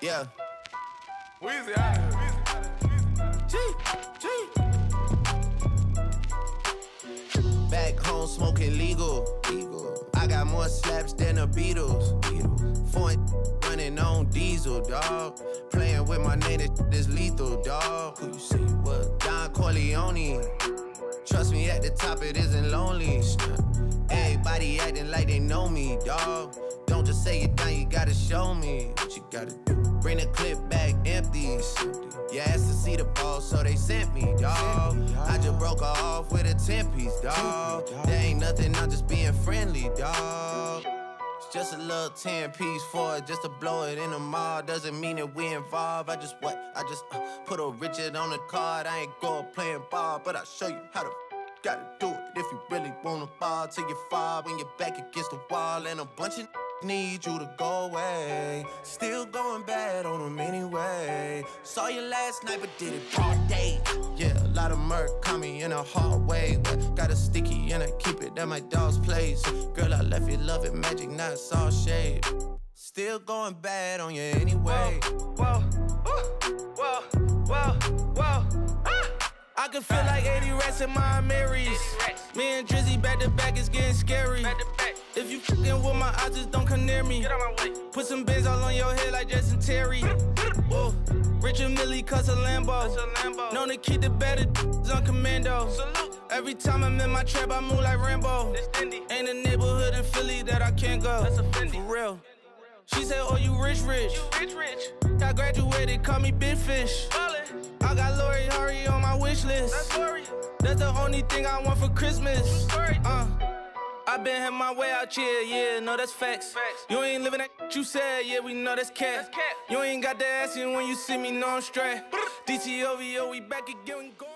Yeah. Weezy out of here. G. Back home smoking legal. I got more slaps than the Beatles. Foreign running on diesel, dog. Playing with my name, this lethal, dog. Who you say you was? Don Corleone. Trust me, at the top it isn't lonely. Everybody acting like they know me, dog. Don't just say it down, you gotta show me what you gotta do. Bring the clip back empty. You asked to see the ball, so they sent me, dog. I just broke her off with a 10-piece, dog. There ain't nothing, I'm just being friendly, dog. It's just a little 10-piece for it, just to blow it in the mall. Doesn't mean that we involved. I just put a Richard on the card. I ain't go playing ball, but I'll show you how to gotta do it. If you really wanna fall till you fall when you're back against the wall, and a bunch of need you to go away. Still going bad on them anyway. Saw you last night, but did it broad day. Yeah, a lot of murk caught me in a hard way. Got a sticky and I keep it at my dog's place. Girl, I left you loving magic, not all shade. Still going bad on you anyway. Whoa. I can feel like 80 rats in my Marys. Me and Drizzy back to back, it's getting scary. If you fucking with my eyes, just don't come near me. Get out my way. Put some bins all on your head like Jason Terry. Whoa. Richard Millie cuss a Lambo. Known to keep the better on commando. Salute. Every time I'm in my trap, I move like Rambo. Ain't a neighborhood in Philly that I can't go. That's a Fendi. For real. She said, oh, you rich. You rich. I graduated, call me Big Fish. Ballin'. I got Lori Hurry on my wish list. That's Lori. That's the only thing I want for Christmas. Story. I been had my way out here, yeah, no, that's facts. You ain't living that you said, yeah, we know that's cat. That's cat. You ain't got the ass in when you see me, no, I'm straight. DTOVO, we back again, go.